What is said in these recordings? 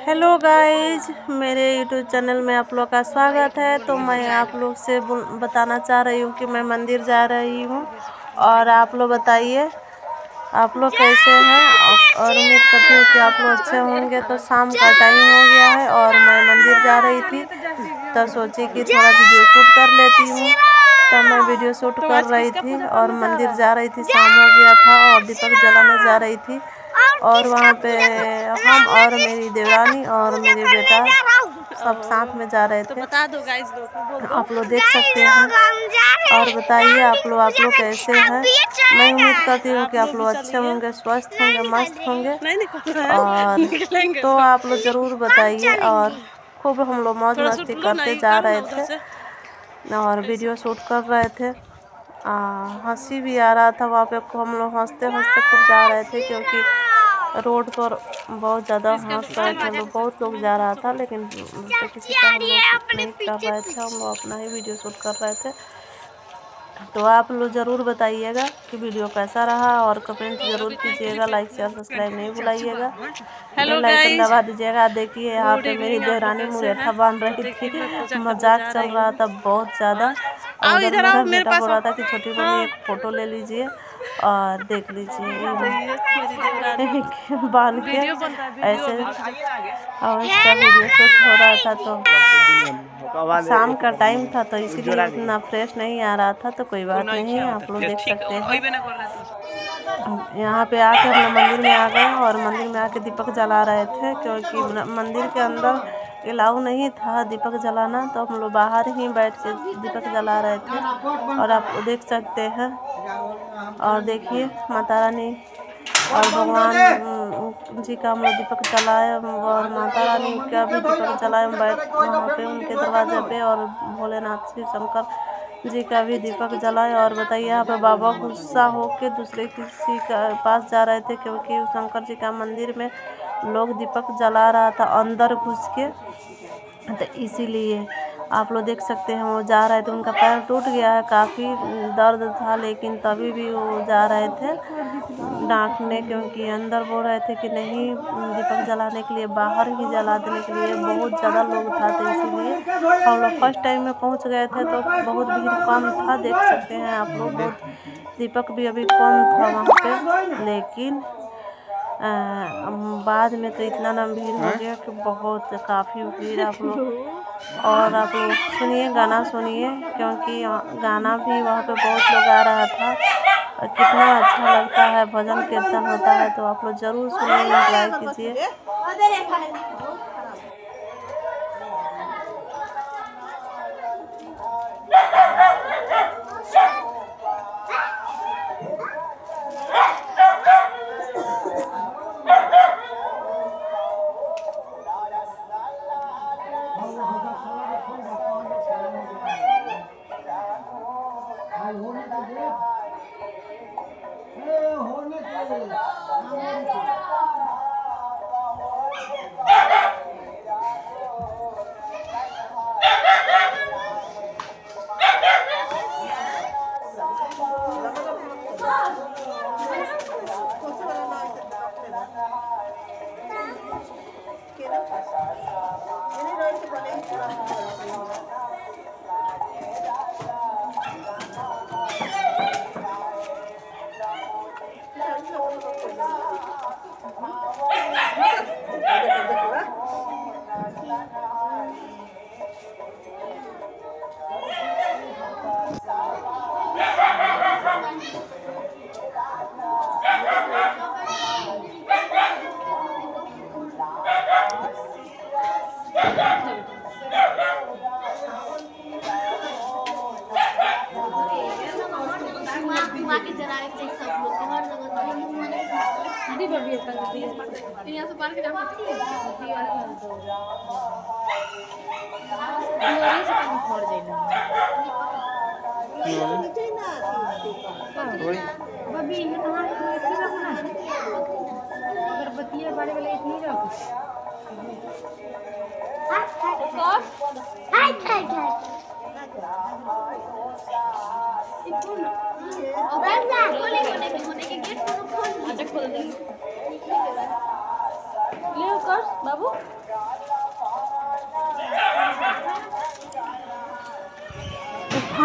Hello guys, मेरे YouTube channel में आप लोग का स्वागत है। तो मैं आप लोग से बताना चाह रही हूँ कि मैं मंदिर जा रही हूँ और आप लोग बताइए आप लोग कैसे हैं। और उम्मीद करती हूँ कि आप लोग अच्छे होंगे। तो शाम का टाइम हो गया है और मैं मंदिर जा रही थी तो सोची कि थोड़ा वीडियो शूट कर लेती हूँ। तो मैं वीडियो शूट कर रही थी और मंदिर जा रही थी। शाम हो गया था और दीपक जलाने जा रही थी और वहाँ पे हम और मेरी देवरानी और मेरे बेटा सब साथ में जा रहे थे। तो बता दो गाइस, आप लोग देख सकते हैं और बताइए आप लोग कैसे हैं। मैं उम्मीद करती हूँ कि आप लोग अच्छे होंगे, स्वस्थ होंगे, मस्त होंगे। और तो आप लोग ज़रूर बताइए। और खूब हम लोग मौज मस्ती करते जा रहे थे और वीडियो शूट कर रहे थे। हंसी भी आ रहा था वहाँ पे। हम लोग हंसते हंसते खूब जा रहे थे क्योंकि रोड पर बहुत ज़्यादा हंस रहे थे लोग। बहुत लोग जा रहा था लेकिन दूसरे किसी का हम लोग नहीं कर रहे थे, हम लोग अपना ही वीडियो शूट कर रहे थे। तो आप लोग ज़रूर बताइएगा कि वीडियो कैसा रहा और कमेंट ज़रूर कीजिएगा। लाइक शेयर सब्सक्राइब नहीं भुलाइएगा। बेल आइकन दबा दीजिएगा। देखिए यहाँ पे मेरी देवरानी मुरेठा बांध रही थी, मजाक चल रहा था बहुत ज़्यादा। और उधर मेरा बेटा बोल रहा था कि छोटी मम्मी एक फ़ोटो ले लीजिए और देख लीजिए बांध के ऐसे। और इसका वीडियो शूट हो रहा था तो शाम का टाइम था तो इसीलिए इतना फ्रेश नहीं आ रहा था। तो कोई बात नहीं, आप लोग देख सकते हैं। यहाँ पे आके हम लोग मंदिर में आ गए और मंदिर में आके दीपक जला रहे थे क्योंकि मंदिर के अंदर अलाउ नहीं था दीपक जलाना। तो हम लोग बाहर ही बैठ के दीपक जला रहे थे और आप देख सकते हैं। और देखिए माता रानी और भगवान जी का हम लोग दीपक जलाए और माता रानी का भी दीपक जलाए बैठ वहाँ पे उनके दरवाजे पे। और भोलेनाथ श्री शंकर जी का भी दीपक जलाए। और बताइए यहाँ पे बाबा गुस्सा होके दूसरे किसी का पास जा रहे थे क्योंकि शंकर जी का मंदिर में लोग दीपक जला रहा था अंदर घुस के। तो इसीलिए आप लोग देख सकते हैं वो जा रहे थे। उनका पैर टूट गया है, काफ़ी दर्द था लेकिन तभी भी वो जा रहे थे डांटने क्योंकि अंदर बोल रहे थे कि नहीं दीपक जलाने के लिए, बाहर ही जला देने के लिए। बहुत ज़्यादा लोग था तो इसीलिए हम लोग फर्स्ट टाइम में पहुंच गए थे तो बहुत भीड़ कम था। देख सकते हैं आप लोग, बहुत दीपक भी अभी कम था वहाँ पे। लेकिन बाद में तो इतना ना भीड़ हो गया कि बहुत काफ़ी भीड़। आप लोग और आप लोग सुनिए, गाना सुनिए क्योंकि गाना भी वहाँ पे बहुत लोग आ रहा था और कितना अच्छा लगता है, भजन कीर्तन होता है। तो आप लोग ज़रूर सुनिए, एंजॉय कीजिए। बाबू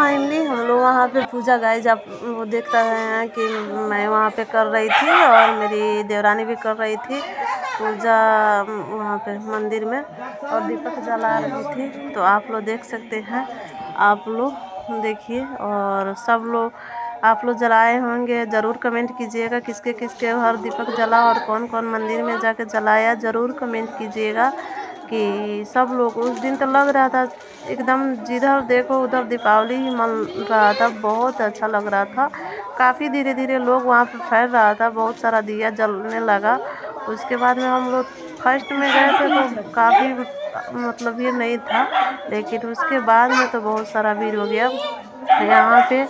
फाइनली हम लोग वहाँ पे पूजा गाइज आप वो देख रहे हैं कि मैं वहाँ पे कर रही थी और मेरी देवरानी भी कर रही थी पूजा वहाँ पे मंदिर में और दीपक जला रही थी। तो आप लोग देख सकते हैं, आप लोग देखिए और सब लोग आप लोग जलाए होंगे। ज़रूर कमेंट कीजिएगा किसके किसके घर दीपक जला और कौन कौन मंदिर में जाके जलाया। ज़रूर कमेंट कीजिएगा कि सब लोग उस दिन तो लग रहा था एकदम जिधर देखो उधर दीपावली ही मन रहा था। बहुत अच्छा लग रहा था। काफ़ी धीरे धीरे लोग वहाँ पे फैल रहा था, बहुत सारा दिया जलने लगा। उसके बाद में हम लोग फर्स्ट में गए थे तो काफ़ी मतलब भीड़ नहीं था, लेकिन उसके बाद में तो बहुत सारा भीड़ हो गया। यहाँ पे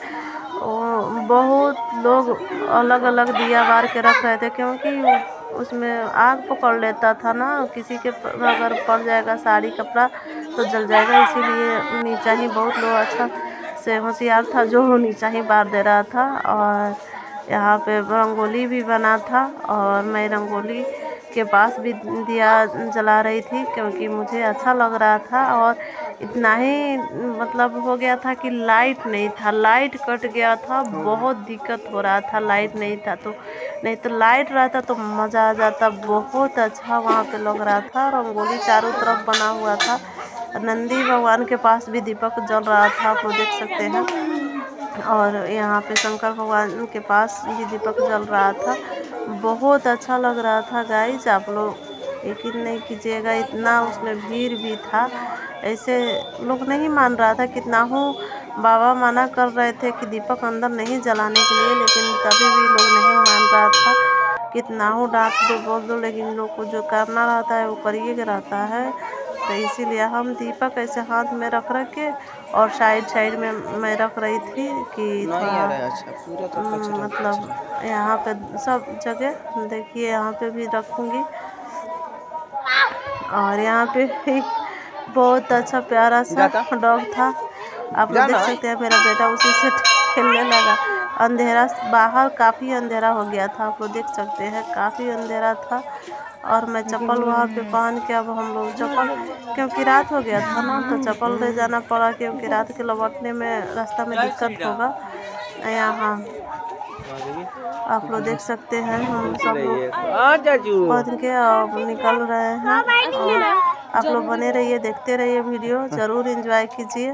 बहुत लोग अलग अलग दिया बार के रख रहे थे, क्योंकि उसमें आग पकड़ लेता था ना, किसी के अगर पड़ जाएगा साड़ी कपड़ा तो जल जाएगा। इसीलिए नीचा ही बहुत लोग अच्छा से होशियार था जो नीचा ही बार दे रहा था। और यहाँ पे रंगोली भी बना था और मैं रंगोली के पास भी दिया जला रही थी क्योंकि मुझे अच्छा लग रहा था। और इतना ही मतलब हो गया था कि लाइट नहीं था, लाइट कट गया था, बहुत दिक्कत हो रहा था। लाइट नहीं था तो नहीं तो लाइट रहता तो मज़ा आ जाता। बहुत अच्छा वहाँ पे लग रहा था। रंगोली चारों तरफ बना हुआ था। नंदी भगवान के पास भी दीपक जल रहा था, आप लोग देख सकते हैं। और यहाँ पे शंकर भगवान के पास भी दीपक जल रहा था। बहुत अच्छा लग रहा था गाइज, आप लोग यकीन नहीं कीजिएगा, इतना उसमें भीड़ भी था। ऐसे लोग नहीं मान रहा था। कितना हूँ बाबा मना कर रहे थे कि दीपक अंदर नहीं जलाने के लिए, लेकिन तभी भी लोग नहीं मान रहा था। कितना हूँ डांट दो बोल दो, लेकिन लोग को जो करना रहता है वो करिए के रहता है। तो इसीलिए हम दीपक ऐसे हाथ में रख के और साइड में मैं रख रही थी कि मतलब यहाँ पे सब जगह देखिए, यहाँ पे भी रखूँगी। और यहाँ पे बहुत अच्छा प्यारा सा डॉग था, आप लोग देख सकते हैं। मेरा बेटा उसी से खेलने लगा। अंधेरा बाहर काफ़ी अंधेरा हो गया था, आप लोग देख सकते हैं, काफ़ी अंधेरा था। और मैं चप्पल वहाँ पे पहन के, अब हम लोग चप्पल क्योंकि रात हो गया था ना तो चप्पल ले जाना पड़ा, क्योंकि रात के लौटने में रास्ता में दिक्कत होगा। यहाँ आप लोग देख सकते हैं हम सब लोग पहन के अब निकल रहे हैं। और आप लोग बने रहिए, देखते रहिए वीडियो, ज़रूर एंजॉय कीजिए।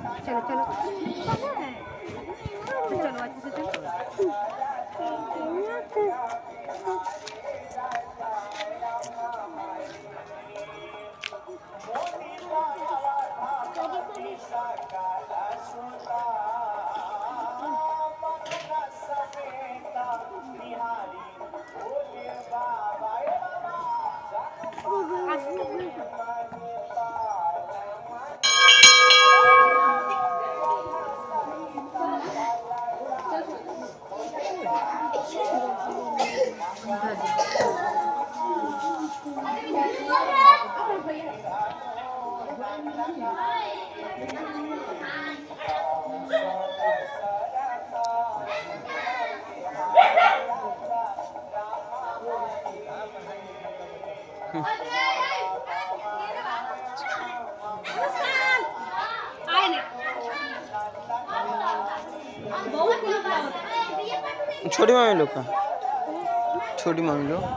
छोटी मामी लोग का, छोटी मामी लोग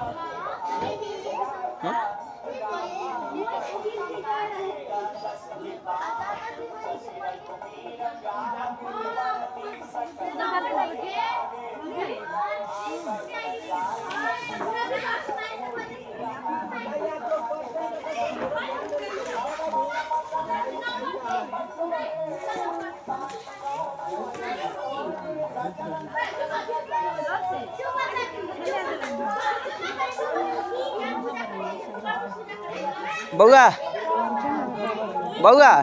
बउआ बउआ।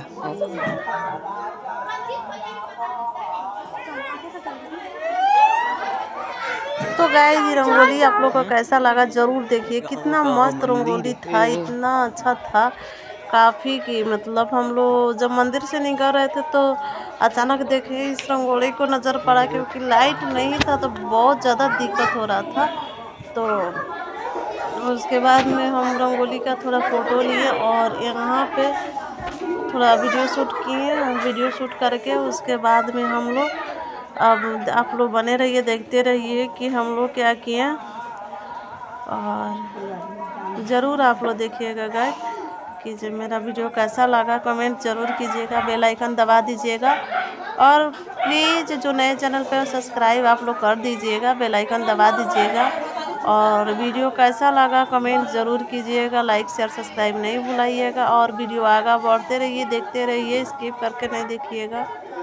तो गाइस ये रंगोली आप लोग को कैसा लगा ज़रूर देखिए। कितना मस्त रंगोली था, इतना अच्छा था काफ़ी कि मतलब हम लोग जब मंदिर से निकल रहे थे तो अचानक देखे इस रंगोली को नज़र पड़ा, क्योंकि लाइट नहीं था तो बहुत ज़्यादा दिक्कत हो रहा था। तो उसके बाद में हम रंगोली का थोड़ा फ़ोटो लिए और यहाँ पे थोड़ा वीडियो शूट किए। वीडियो शूट करके उसके बाद में हम लोग, अब आप लोग बने रहिए, देखते रहिए कि हम लोग क्या किए। और ज़रूर आप लोग देखिएगा गाइस कि जो मेरा वीडियो कैसा लगा कमेंट ज़रूर कीजिएगा, बेल आइकन दबा दीजिएगा। और प्लीज़ जो नए चैनल पे सब्सक्राइब आप लोग कर दीजिएगा, बेल आइकन दबा दीजिएगा। और वीडियो कैसा लगा कमेंट ज़रूर कीजिएगा, लाइक शेयर सब्सक्राइब नहीं भुलाइएगा। और वीडियो आगे बढ़ते रहिए, देखते रहिए, स्किप करके नहीं देखिएगा।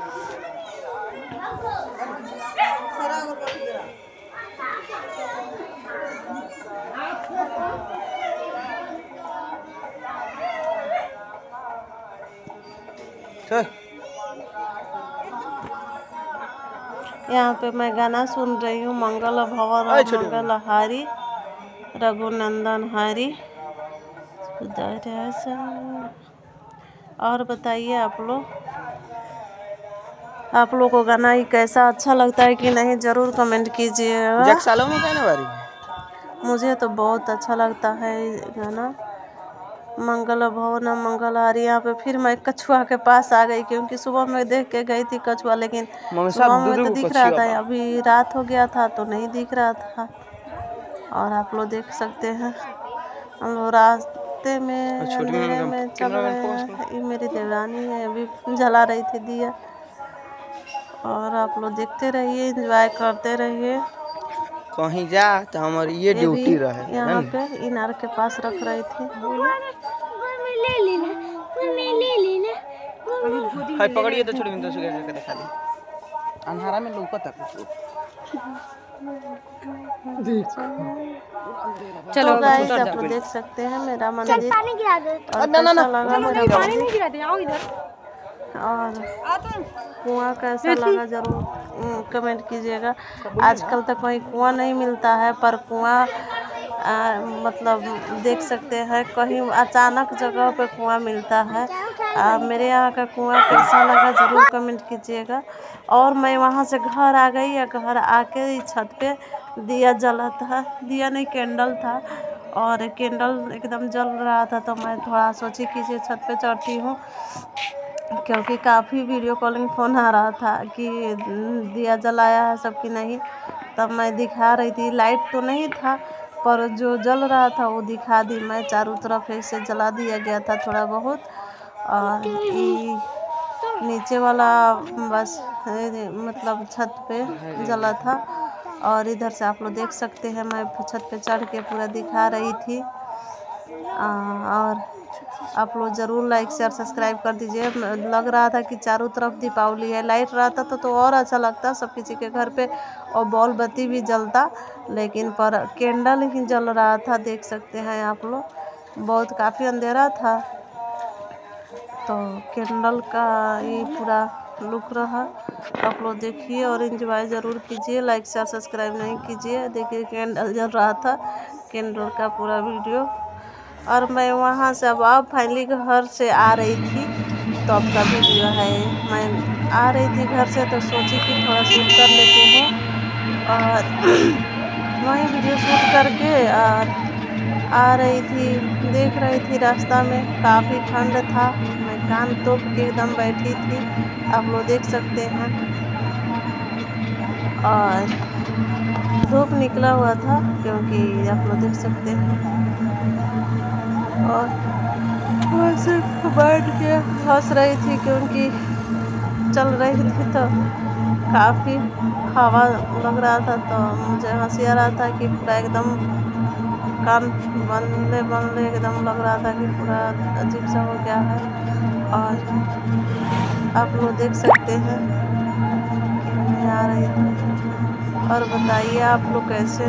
यहाँ पे मैं गाना सुन रही हूँ, मंगल भवन मंगल हारी रघुनंदन हरी। और बताइए आप लोग को गाना ही कैसा अच्छा लगता है कि नहीं, ज़रूर कमेंट कीजिएगा। मुझे तो बहुत अच्छा लगता है गाना मंगल भवन मंगल हारी। यहाँ पे फिर मैं कछुआ के पास आ गई, क्योंकि सुबह में देख के गई थी कछुआ, लेकिन सुबह में तो दिख रहा था, अभी रात हो गया था तो नहीं दिख रहा था। और आप लोग देख सकते हैं हम लोग रास्ते में अंधेरे में चल रहे हैं। ये मेरी देवरानी है, अभी जला रही थी दिया। और आप लोग देखते रहिए, एंजॉय करते रहिए। कहीं जा तो हमारी ये ड्यूटी रहे। यहाँ पे इनार के पास रख रही थी। पकड़िए तो छोड़ी तो दिखा दी अंधारा में लौका तक। चलो गाइस आप लोग देख सकते हैं मेरा मंदिर, और कैसा लगा मेरा मंदिर और कुआं कैसा लगा ज़रूर कमेंट कीजिएगा। आजकल तक कोई कुआं नहीं मिलता है, पर कुआं मतलब देख सकते हैं कहीं अचानक जगह पे कुआं मिलता है। मेरे यहाँ का कुआं कैसा लगा ज़रूर कमेंट कीजिएगा। और मैं वहाँ से घर आ गई, या घर आके छत पे दिया जला था, दिया नहीं कैंडल था, और कैंडल एकदम जल रहा था। तो मैं थोड़ा सोची कि छत पे चढ़ती हूँ, क्योंकि काफ़ी वीडियो कॉलिंग फ़ोन आ रहा था कि दिया जलाया है सबकी नहीं। तब मैं दिखा रही थी, लाइट तो नहीं था पर जो जल रहा था वो दिखा दी मैं। चारों तरफ ऐसे जला दिया गया था थोड़ा बहुत। और नीचे वाला बस मतलब छत पे जला था। और इधर से आप लोग देख सकते हैं मैं छत पे चढ़ के पूरा दिखा रही थी। और आप लोग ज़रूर लाइक शेयर सब्सक्राइब कर दीजिए। लग रहा था कि चारों तरफ दीपावली है, लाइट रहता तो और अच्छा लगता सब किसी के घर पे, और बॉल बत्ती भी जलता, लेकिन पर कैंडल ही जल रहा था। देख सकते हैं आप लोग, बहुत काफ़ी अंधेरा था, तो कैंडल का ये पूरा लुक रहा। आप लोग देखिए और एंजॉय ज़रूर कीजिए, लाइक शेयर सब्सक्राइब नहीं कीजिए। देखिए कैंडल जल रहा था, कैंडल का पूरा वीडियो। और मैं वहाँ से अब फाइनली घर से आ रही थी, तो अब का वीडियो है। मैं आ रही थी घर से तो सोची कि थोड़ा शूट कर लेती हूँ, और वहीं वीडियो शूट करके और आ रही थी। देख रही थी रास्ता में काफ़ी ठंड था, मैं कान तोप के एकदम बैठी थी, आप लोग देख सकते हैं। और धूप निकला हुआ था, क्योंकि आप लोग देख सकते हैं। और वैसे बैठ के हंस रही थी, क्योंकि चल रही थी तो काफ़ी हवा लग रहा था, तो मुझे हंसी आ रहा था कि पूरा एकदम कान बनले एकदम लग रहा था कि पूरा अजीब सा हो गया है। और आप लोग देख सकते हैं कि मैं आ रही थी। और बताइए आप लोग कैसे।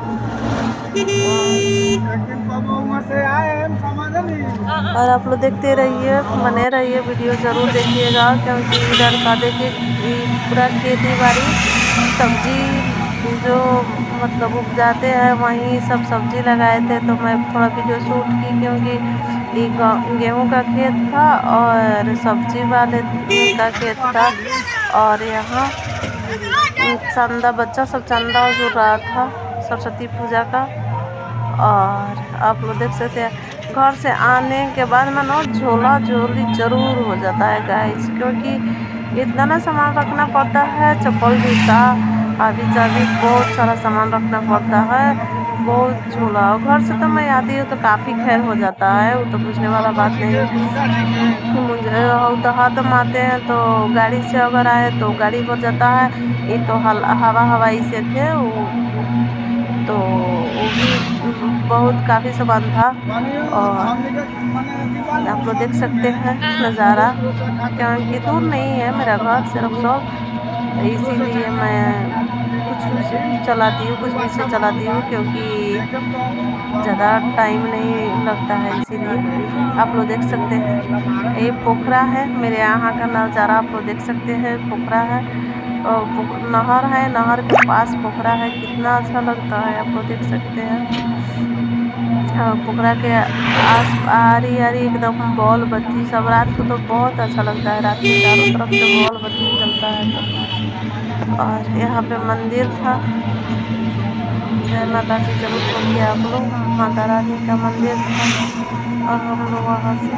और आप लोग देखते रहिए, बने रहिए, वीडियो ज़रूर देखिएगा, क्योंकि इधर का देखिए पूरा खेती बाड़ी सब्जी जो मतलब उपजाते हैं, वहीं सब सब्जी लगाए थे। तो मैं थोड़ा वीडियो शूट की, क्योंकि ये गेहूं का खेत था और सब्जी वाले का खेत था। और यहाँ चंदा बच्चा सब चंदा जुड़ रहा था सरस्वती पूजा का। और आप लोग देख सकते हैं घर से आने के बाद में ना झोला झोली ज़रूर हो जाता है गाइस, क्योंकि इतना ना सामान रखना पड़ता है, चप्पल जूता अभी चाबी बहुत सारा सामान रखना पड़ता है, बहुत झोला। और घर से तो मैं आती हूँ तो काफ़ी खैर हो जाता है, वो तो पूछने वाला बात नहीं है। मुझे तो हाथ में आते हैं तो गाड़ी से अगर आए तो गाड़ी भर जाता है, ये तो हवाई से थे तो वो भी बहुत काफ़ी सामान था। और आप लोग देख सकते हैं नज़ारा, क्योंकि दूर नहीं है मेरा घर सिर्फ सब, इसीलिए मैं कुछ चलाती हूँ, कुछ भी से चलाती हूँ, क्योंकि ज़्यादा टाइम नहीं लगता है, इसीलिए। आप लोग देख सकते हैं ये पोखरा है, मेरे यहाँ का नज़ारा आप लोग देख सकते हैं। पोखरा है और नहर है, नहर के पास पोखरा है, कितना अच्छा लगता है आप लोग देख सकते हैं। पोखरा के आस आरी आरी एकदम बॉल बत्ती सब, रात को तो बहुत अच्छा लगता है, रात में चारों तरफ से बॉल बत्ती जलता है तो। और यहाँ पे मंदिर था, जय माता की जरूर बोलिए आप लोग, माता रानी का मंदिर था। और हम लोग वहाँ से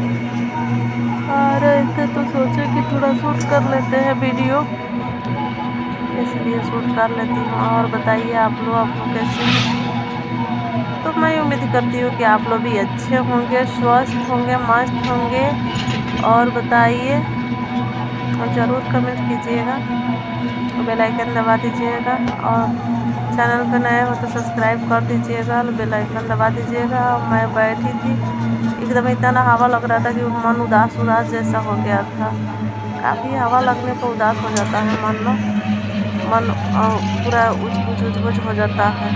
आ रहे थे तो सोचे कि थोड़ा शूट कर लेते हैं वीडियो, इसलिए शूट कर लेती हूँ। और बताइए आप लोग कैसे हैं? तो मैं उम्मीद करती हूँ कि आप लोग भी अच्छे होंगे, स्वस्थ होंगे, मस्त होंगे। और बताइए, और ज़रूर कमेंट कीजिएगा, बेल आइकन दबा दीजिएगा, और चैनल पर नए हो तो सब्सक्राइब कर दीजिएगा, बेल आइकन दबा दीजिएगा। मैं बैठी थी एकदम, इतना हवा लग रहा था कि मन उदास उदास जैसा हो गया था। काफ़ी हवा लगने पर उदास हो जाता है मन, लो मन पूरा उजबुज हो जाता है।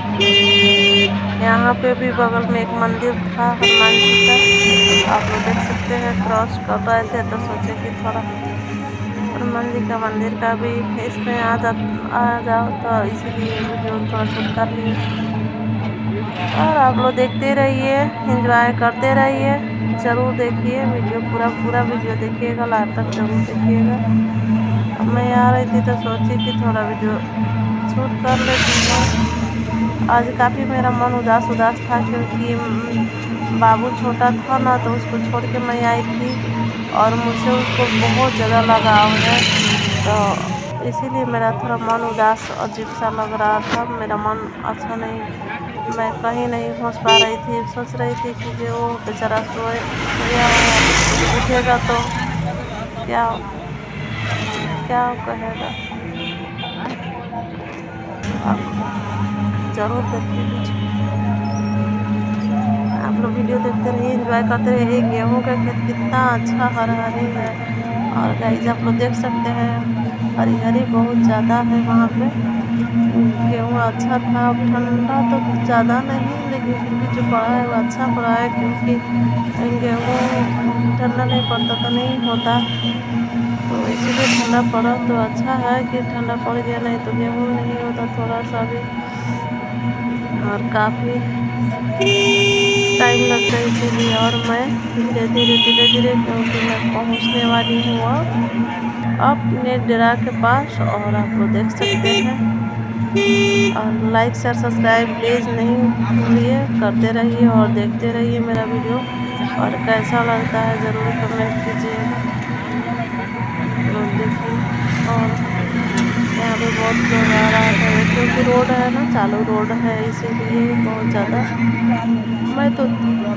यहाँ पे भी बगल में एक मंदिर था हनुमान जी का, आप लोग देख सकते हैं। क्रॉस कर रहे थे तो सोचे कि थोड़ा हनुमान जी का मंदिर का भी इसमें आ जाओ, तो इसीलिए वीडियो थोड़ा शूट कर लिए। और आप लोग देखते रहिए, एंजॉय करते रहिए, ज़रूर देखिए वीडियो, पूरा वीडियो देखिएगा, लास्ट तक ज़रूर देखिएगा। मैं आ रही थी तो सोची कि थोड़ा वीडियो शूट कर लेती हूँ। आज काफ़ी मेरा मन उदास था, क्योंकि बाबू छोटा था ना, तो उसको छोड़ के मैं आई थी और मुझसे उसको बहुत ज़्यादा लगाव है, तो इसीलिए मेरा थोड़ा मन उदास अजीब सा लग रहा था। मेरा मन अच्छा नहीं, मैं कहीं नहीं पहुंच पा रही थी। सोच रही थी कि वो बेचारा सोया उठेगा तो क्या कहेगा। ज़रूर देखिए, आप लोग वीडियो देखते रहिए, एंजॉय करते रहिए। गेहूँ का खेत कितना अच्छा हरी है, और गाइस आप लोग देख सकते हैं हरी बहुत ज़्यादा है वहाँ पे। गेहूँ अच्छा था, ठंडा तो ज़्यादा नहीं, लेकिन फिर भी जो पड़ा है वो अच्छा पड़ा है, क्योंकि गेहूँ ठंडा नहीं पड़ता तो नहीं होता, तो इसीलिए ठंडा पड़ा तो अच्छा है कि ठंडा पड़ गया, नहीं तो गेहूँ नहीं होता थोड़ा सा भी, और काफ़ी टाइम लगता है इसीलिए। और मैं धीरे धीरे क्योंकि मैं पहुंचने वाली हूँ अपने डेरा के पास, और आप लोग देख सकते हैं। और लाइक शेयर सब्सक्राइब प्लीज़ नहीं भूलिए, करते रहिए और देखते रहिए मेरा वीडियो, और कैसा लगता है ज़रूर कमेंट कीजिएगा। लोग देखिए, और यहाँ पे बहुत लोग आ रहा है, क्योंकि रोड है ना, चालू रोड है, इसीलिए बहुत ज़्यादा। मैं तो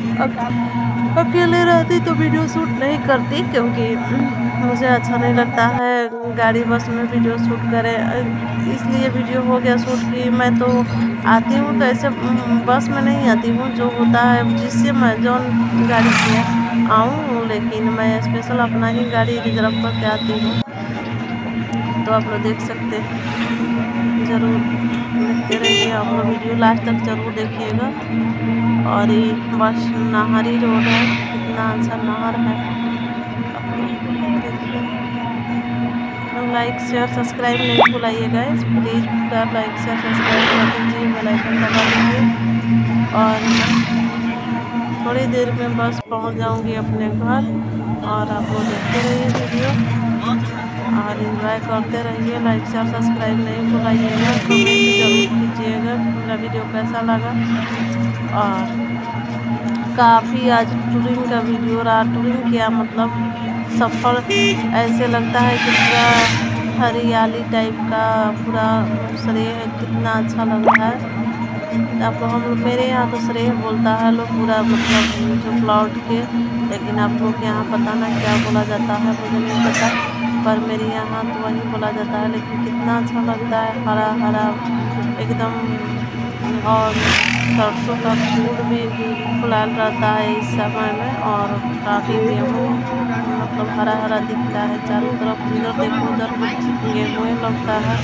अकेले रहती तो वीडियो शूट नहीं करती, क्योंकि मुझे अच्छा नहीं लगता है गाड़ी बस में वीडियो शूट करें, इसलिए वीडियो हो गया शूट की। मैं तो आती हूँ तो ऐसे बस में नहीं आती हूँ, जो होता है जिससे मैं जो गाड़ी से आऊँ, लेकिन मैं स्पेशल अपना ही गाड़ी रिजर्व करके आती हूँ। तो आप लोग देख सकते हैं, ज़रूर देखते रहिए आप लोग वीडियो, लास्ट तक ज़रूर देखिएगा। और ये बस नहरी रोड है, कितना अच्छा नहर है, आप लोग देखिए। लाइक शेयर सब्सक्राइब नहीं भुलाइएगा, प्लीज़ पूरा लाइक शेयर सब्सक्राइब कर दीजिए, बेल आइकन दबा दीजिए। और थोड़ी देर में बस पहुंच जाऊंगी अपने घर, और आप लोग देखते रहिए वीडियो और एंजॉय करते रहिए। लाइक शेयर सब्सक्राइब नहीं भुलाइएगा, कमेंट ज़रूर कीजिएगा मेरा वीडियो कैसा लगा। और काफ़ी आज टूरिंग का वीडियो रहा। टूरिंग किया मतलब सफ़र ऐसे लगता है कि पूरा हरियाली टाइप का पूरा श्रेय है, कितना अच्छा लग रहा है। आप लोग हम लोग मेरे यहाँ तो श्रेय बोलता है लोग पूरा मतलब जो प्लॉट के, लेकिन आप लोग के यहाँ पता ना क्या बोला जाता है, मुझे नहीं पता, पर मेरे यहाँ तो वही बोला जाता है। लेकिन कितना अच्छा लगता है, हरा हरा एकदम, और सरसों का फूल भी फुलाल रहता है इस समय में, और काफ़ी गेहूँ मतलब हरा हरा दिखता है चारों तरफ, जिधर देखो उधर गेहूँ लगता है।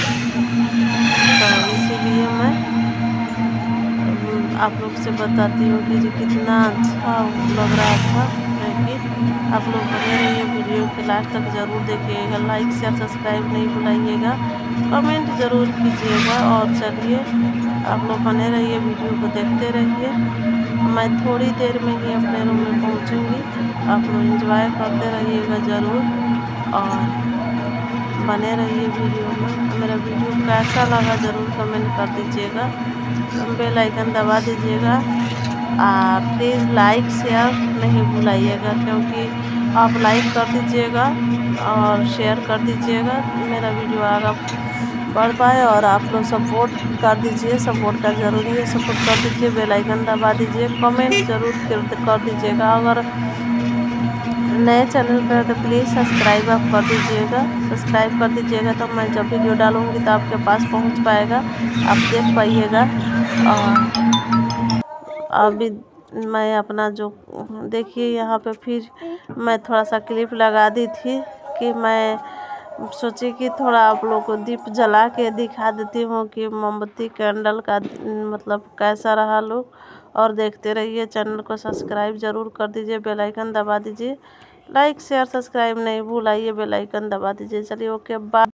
तो इसीलिए मैं आप लोग से बताती हूँ कि जो कितना अच्छा लग रहा था, कि आप लोग बने रहिए वीडियो के लास्ट तक ज़रूर देखिएगा। लाइक शेयर सब्सक्राइब नहीं भूलाइएगा, कमेंट ज़रूर कीजिएगा। और चलिए आप लोग बने रहिए, वीडियो को देखते रहिए। मैं थोड़ी देर में ही अपने रूम में पहुँचूँगी, आप लोग एंजॉय करते रहिएगा ज़रूर, और बने रहिए वीडियो में। मेरा वीडियो कैसा लगा ज़रूर कमेंट कर दीजिएगा, बेल आइकन दबा दीजिएगा। प्लीज़ लाइक शेयर नहीं भूलाइएगा, क्योंकि आप लाइक कर दीजिएगा और शेयर कर दीजिएगा, मेरा वीडियो आगे बढ़ पाए। और आप लोग सपोर्ट कर दीजिए, सपोर्ट का ज़रूरी है, सपोर्ट कर दीजिए, बेल आइकन दबा दीजिए, कमेंट ज़रूर कर दीजिएगा। अगर नए चैनल पर है तो प्लीज़ सब्सक्राइब आप कर दीजिएगा, सब्सक्राइब कर दीजिएगा, तो मैं जब वीडियो डालूँगी तो आपके पास पहुंच पाएगा, आप देख पाइएगा। अभी मैं अपना जो देखिए यहाँ पे फिर मैं थोड़ा सा क्लिप लगा दी थी कि मैं सोची कि थोड़ा आप लोग को दीप जला के दिखा देती हूँ कि मोमबत्ती कैंडल का मतलब कैसा रहा लोग। और देखते रहिए, चैनल को सब्सक्राइब ज़रूर कर दीजिए, बेल आइकन दबा दीजिए, लाइक शेयर सब्सक्राइब नहीं भूलाइए, बेल आइकन दबा दीजिए। चलिए ओके बाय।